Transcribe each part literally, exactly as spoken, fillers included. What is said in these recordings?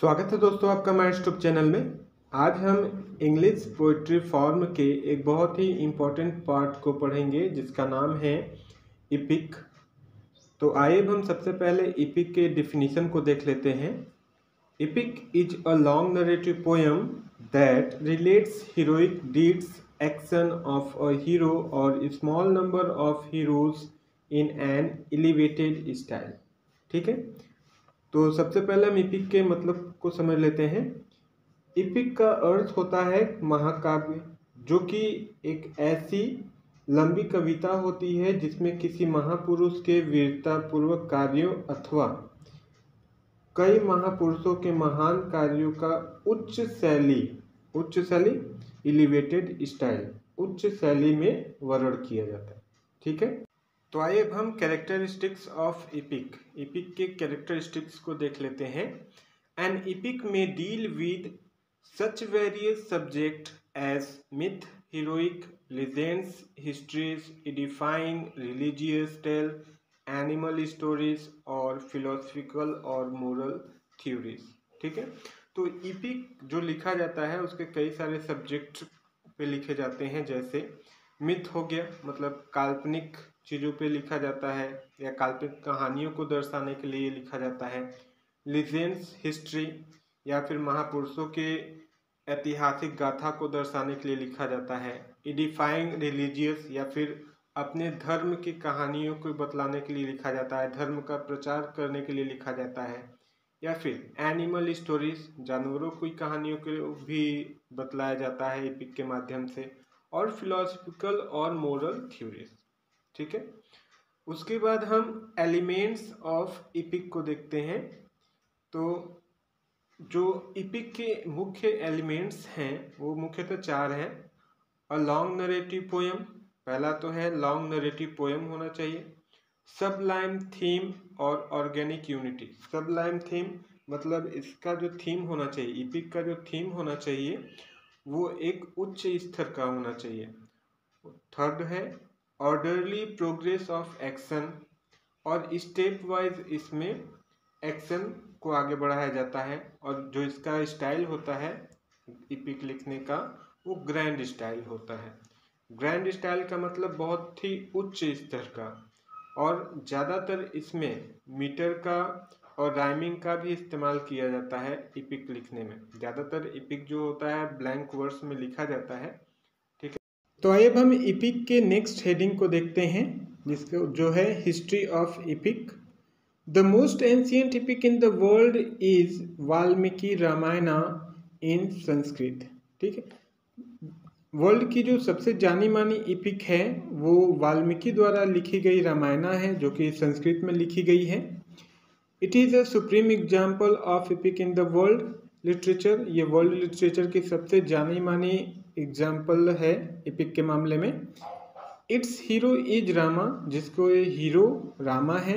स्वागत है दोस्तों आपका हमारे यूट्यूब चैनल में। आज हम इंग्लिश पोइट्री फॉर्म के एक बहुत ही इम्पोर्टेंट पार्ट को पढ़ेंगे जिसका नाम है इपिक। तो आइए हम सबसे पहले इपिक के डिफिनीशन को देख लेते हैं। Epic is a long narrative poem that relates heroic deeds action of a hero or small number of heroes in an elevated style. ठीक है, तो सबसे पहले हम इपिक के मतलब को समझ लेते हैं। इपिक का अर्थ होता है महाकाव्य, जो कि एक ऐसी लंबी कविता होती है जिसमें किसी महापुरुष के वीरतापूर्वक कार्यों अथवा कई महापुरुषों के महान कार्यों का उच्च शैली उच्च शैली एलिवेटेड स्टाइल उच्च शैली में वर्णन किया जाता है। ठीक है, तो आइए अब हम कैरेक्टरिस्टिक्स ऑफ इपिक इपिक के कैरेक्टरिस्टिक्स को देख लेते हैं। एन इपिक में deal with such various subject as myth, heroic, legends, histories, edifying, religious tale, animal stories और फिलोसफिकल और मोरल थ्योरीज। ठीक है, तो इपिक जो लिखा जाता है उसके कई सारे सब्जेक्ट पे लिखे जाते हैं। जैसे मिथ हो गया, मतलब काल्पनिक चीज़ों पे लिखा जाता है या काल्पनिक कहानियों को दर्शाने के लिए लिखा जाता है। लीजेंड्स, हिस्ट्री या फिर महापुरुषों के ऐतिहासिक गाथा को दर्शाने के लिए लिखा जाता है। एडिफाइंग, रिलीजियस या फिर अपने धर्म की कहानियों को बतलाने के लिए लिखा जाता है, धर्म का प्रचार करने के लिए लिखा जाता है। या फिर एनिमल स्टोरीज, जानवरों की कहानियों को भी बतलाया जाता है इपिक के माध्यम से। और फिलोसफिकल और मोरल थ्योरीज। ठीक है, उसके बाद हम एलिमेंट्स ऑफ इपिक को देखते हैं। तो जो इपिक के मुख्य एलिमेंट्स हैं वो मुख्यतः चार हैं। अ लॉन्ग नरेटिव पोएम, पहला तो है लॉन्ग नरेटिव पोएम होना चाहिए। सबलाइम थीम और ऑर्गेनिक यूनिटी। सबलाइम थीम मतलब इसका जो थीम होना चाहिए, इपिक का जो थीम होना चाहिए वो एक उच्च स्तर का होना चाहिए। थर्ड है ऑर्डरली प्रोग्रेस ऑफ एक्शन, और स्टेप वाइज इसमें एक्शन को आगे बढ़ाया जाता है। और जो इसका स्टाइल होता है इपिक लिखने का वो ग्रैंड स्टाइल होता है। ग्रैंड स्टाइल का मतलब बहुत ही उच्च स्तर का, और ज़्यादातर इसमें मीटर का और राइमिंग का भी इस्तेमाल किया जाता है इपिक लिखने में। ज़्यादातर इपिक जो होता है ब्लैंक वर्ड्स में लिखा जाता है। ठीक है, तो आइए अब हम इपिक के नेक्स्ट हेडिंग को देखते हैं जिसको जो है history of epic. The most ancient epic in the world is Valmiki Ramayana in Sanskrit. ठीक है, वर्ल्ड की जो सबसे जानी मानी इपिक है वो वाल्मीकि द्वारा लिखी गई रामायणा है, जो कि संस्कृत में लिखी गई है। It is a supreme example of epic in the world literature. ये वर्ल्ड लिटरेचर की सबसे जानी मानी एग्जाम्पल है इपिक के मामले में। इट्स हीरो इज रामा, जिसको ये हीरो रामा है।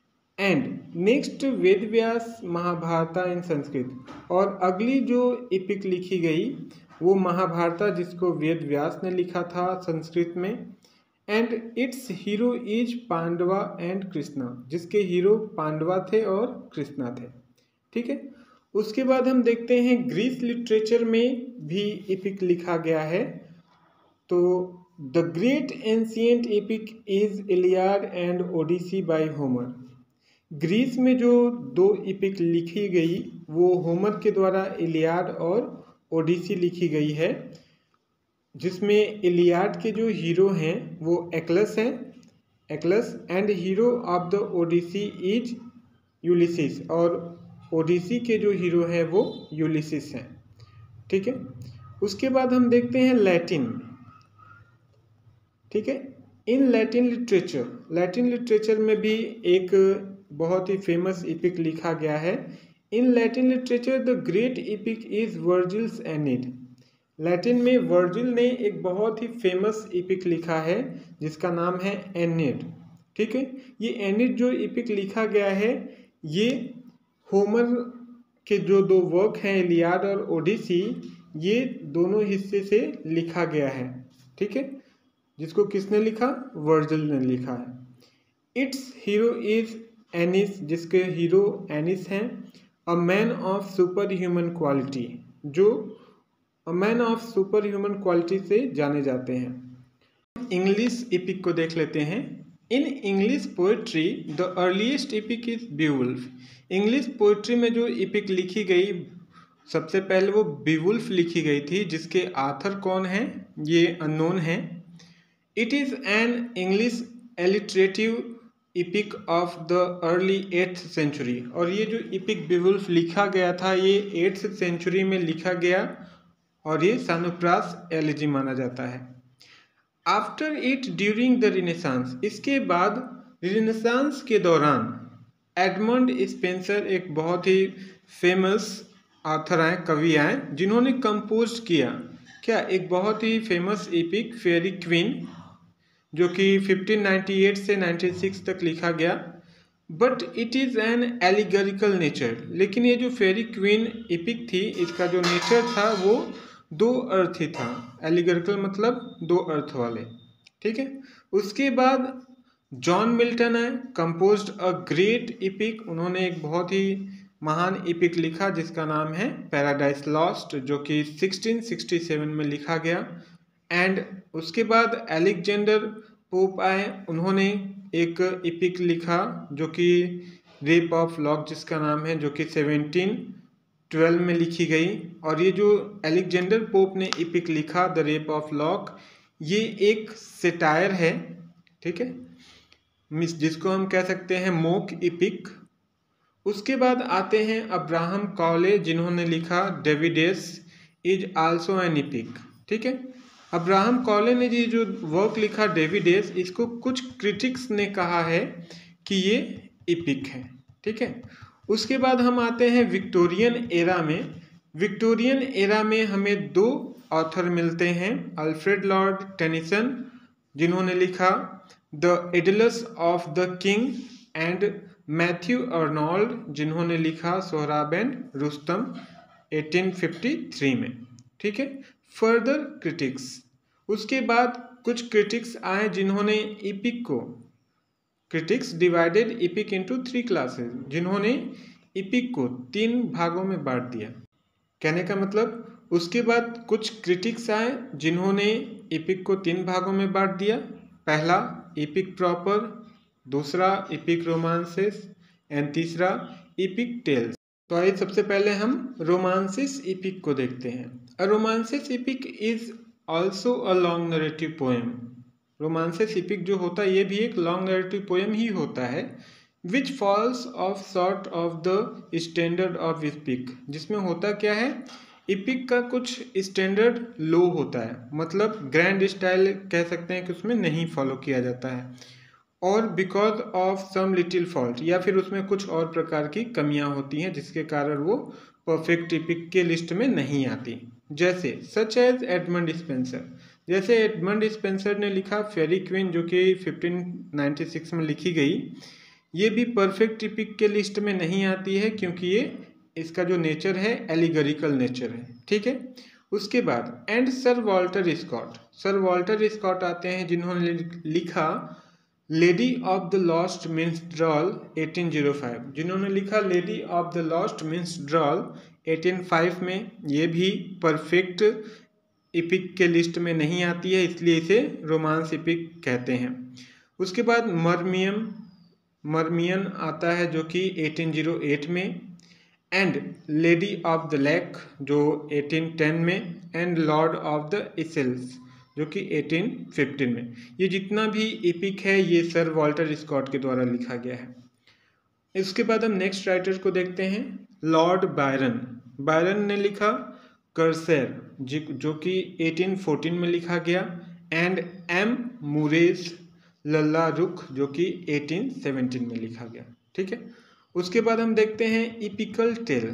And next Ved Vyas Mahabharata in Sanskrit, और अगली जो इपिक लिखी गई वो महाभारता जिसको वेद व्यास ने लिखा था संस्कृत में। And it's hero is Pandava and Krishna, जिसके हीरो पांडवा थे और कृष्णा थे। ठीक है, उसके बाद हम देखते हैं ग्रीस लिटरेचर में भी इपिक लिखा गया है। तो the great ancient epic is Iliad and Odyssey by Homer. Greece में जो दो इपिक लिखी गई वो होमर के द्वारा इलियाड और ओडिसी लिखी गई है, जिसमें इलियाड के जो हीरो हैं वो एक्लस हैं Achilles and hero of the Odyssey is Ulysses, और ओडिसी के जो हीरो हैं वो यूलिसिस हैं। ठीक है, उसके बाद हम देखते हैं लैटिन। ठीक है, in Latin literature Latin literature में भी एक बहुत ही फेमस इपिक लिखा गया है। In Latin literature the great epic is Virgil's Aeneid. Latin में वर्जिल ने एक बहुत ही फेमस इपिक लिखा है जिसका नाम है एनीड। ठीक है, ये एनीड जो इपिक लिखा गया है ये होमर के जो दो वर्क हैं इलियाड और ओडिसी, ये दोनों हिस्से से लिखा गया है। ठीक है, जिसको किसने लिखा? वर्जिल ने लिखा है। इट्स हीरो इज एनिस, जिसके हीरो एनिस हैं। A man of super human quality, जो a man of super human quality से जाने जाते हैं। इंग्लिश इपिक को देख लेते हैं। In English poetry the earliest epic is Beowulf. English poetry में जो इपिक लिखी गई सबसे पहले वो बीवुल्फ लिखी गई थी, जिसके आथर कौन हैं ये अननोन है। It is an English alliterative epic of the early eighth century. और ये जो इपिक बीवुल्फ लिखा गया था ये एट्थ सेंचुरी में लिखा गया और ये सानुप्रास एलिजी माना जाता है। After it during the Renaissance, इसके बाद रिनेसांस के दौरान एडमंड स्पेंसर एक बहुत ही फेमस ऑथर आए, कवि आए, जिन्होंने कंपोज किया क्या एक बहुत ही फेमस एपिक फेरी क्वीन, जो कि फिफ्टीन नाइंटी एट से नाइंटी सिक्स तक लिखा गया। But it is an allegorical nature, लेकिन ये जो फेरी क्वीन एपिक थी इसका जो नेचर था वो दो अर्थ ही था। एलिगरिकल मतलब दो अर्थ वाले, ठीक है। उसके बाद जॉन मिल्टन है, कंपोज्ड अ ग्रेट एपिक। उन्होंने एक बहुत ही महान एपिक लिखा जिसका नाम है पैराडाइज लॉस्ट, जो कि सिक्सटीन सिक्सटी सेवन में लिखा गया। एंड उसके बाद अलेक्जेंडर पोप आए, उन्होंने एक एपिक लिखा जो कि रेप ऑफ लॉक जिसका नाम है, जो कि सेवनटीन ट्वेल्व में लिखी गई। और ये जो अलेक्जेंडर पोप ने एपिक लिखा द रेप ऑफ लॉक, ये एक सेटायर है, ठीक है, मिस जिसको हम कह सकते हैं मोक एपिक। उसके बाद आते हैं अब्राहम कॉले, जिन्होंने लिखा Davideis is also an epic, ठीक है। अब्राहम कॉले ने ये जो वर्क लिखा डेविडेस, इसको कुछ क्रिटिक्स ने कहा है कि ये एपिक है, ठीक है। उसके बाद हम आते हैं विक्टोरियन एरा में। विक्टोरियन एरा में हमें दो ऑथर मिलते हैं, अल्फ्रेड लॉर्ड टेनिसन जिन्होंने लिखा the idylls of the king, and Matthew Arnold जिन्होंने लिखा Sohrab and Rustum eighteen fifty three में, ठीक है। फर्दर क्रिटिक्स, उसके बाद कुछ क्रिटिक्स आए जिन्होंने एपिक को, critics divided epic into three classes, जिन्होंने एपिक को तीन भागों में बांट दिया। कहने का मतलब उसके बाद कुछ क्रिटिक्स आए जिन्होंने एपिक को तीन भागों में बांट दिया। पहला एपिक प्रॉपर, दूसरा एपिक रोमांसेस एंड तीसरा एपिक टेल्स। तो आइए सबसे पहले हम रोमांसिस एपिक को देखते हैं। A romances epic is also a long narrative poem. Romances epic जो होता है ये भी एक लॉन्ग नरेटिव पोएम ही होता है, which falls of sort of the standard of epic. जिसमें होता क्या है, एपिक का कुछ स्टैंडर्ड लो होता है, मतलब ग्रैंड स्टाइल कह सकते हैं कि उसमें नहीं फॉलो किया जाता है, और because of some little fault, या फिर उसमें कुछ और प्रकार की कमियां होती हैं जिसके कारण वो परफेक्ट एपिक के लिस्ट में नहीं आती। जैसे सच एज एडमंड स्पेंसर, जैसे एडमंड स्पेंसर ने लिखा फेरी क्वीन जो कि फिफ्टीन नाइंटी सिक्स में लिखी गई, ये भी परफेक्ट एपिक के लिस्ट में नहीं आती है क्योंकि ये इसका जो नेचर है एलिगरिकल नेचर है, ठीक है। उसके बाद and sir Walter Scott, sir Walter Scott आते हैं जिन्होंने लिखा lady of the lost minstrel eighteen o five, जिन्होंने लिखा lady of the lost minstrel eighteen o five में। ये भी परफेक्ट एपिक के लिस्ट में नहीं आती है, इसलिए इसे रोमांस एपिक कहते हैं। उसके बाद मरमियम मरमियन आता है जो कि एटीन ओ एट में, and lady of the lake जो एटीन टेन में, and lord of the isles जो कि एटीन फिफ्टीन में। ये जितना भी एपिक है ये सर वॉल्टर स्कॉट के द्वारा लिखा गया है। इसके बाद हम नेक्स्ट राइटर को देखते हैं, लॉर्ड बायरन। बायरन ने लिखा कर्सेर जो कि एटीन फोर्टीन में लिखा गया, एंड एम मुरेज लल्ला रुख जो कि एटीन सेवनटीन में लिखा गया, ठीक है। उसके बाद हम देखते हैं इपिकल टेल।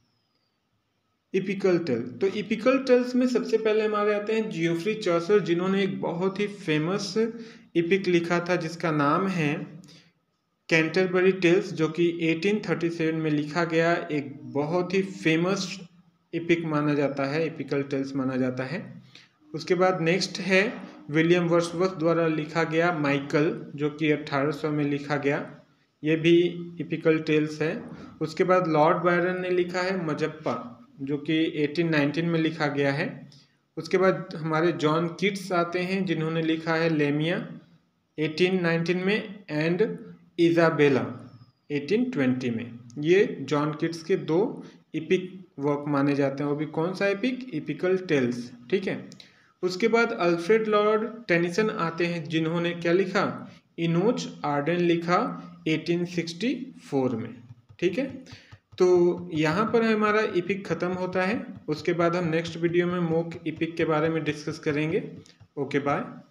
इपिकल टेल, तो इपिकल टेल्स में सबसे पहले हमारे आते हैं जियोफ्री चॉसर, जिन्होंने एक बहुत ही फेमस इपिक लिखा था जिसका नाम है कैंटरबरी टेल्स, जो कि एटीन थर्टी सेवन में लिखा गया। एक बहुत ही फेमस इपिक माना जाता है, इपिकल टेल्स माना जाता है। उसके बाद नेक्स्ट है विलियम वर्ड्सवर्थ द्वारा लिखा गया माइकल, जो कि अठारह सौ में लिखा गया। ये भी इपिकल टेल्स है। उसके बाद लॉर्ड बायरन ने लिखा है मजप्पा, जो कि एटीन नाइनटीन में लिखा गया है। उसके बाद हमारे जॉन कीट्स आते हैं जिन्होंने लिखा है लेमिया एटीन नाइनटीन में एंड इजाबेला एटीन ट्वेंटी में। ये जॉन कीट्स के दो इपिक वर्क माने जाते हैं। वो भी कौन सा एपिक? इपिकल टेल्स, ठीक है। उसके बाद अल्फ्रेड लॉर्ड टेनिसन आते हैं जिन्होंने क्या लिखा? इनोच आर्डन लिखा एटीन सिक्सटी फोर में, ठीक है। तो यहाँ पर हमारा इपिक ख़त्म होता है। उसके बाद हम नेक्स्ट वीडियो में मोक इपिक के बारे में डिस्कस करेंगे। Okay bye.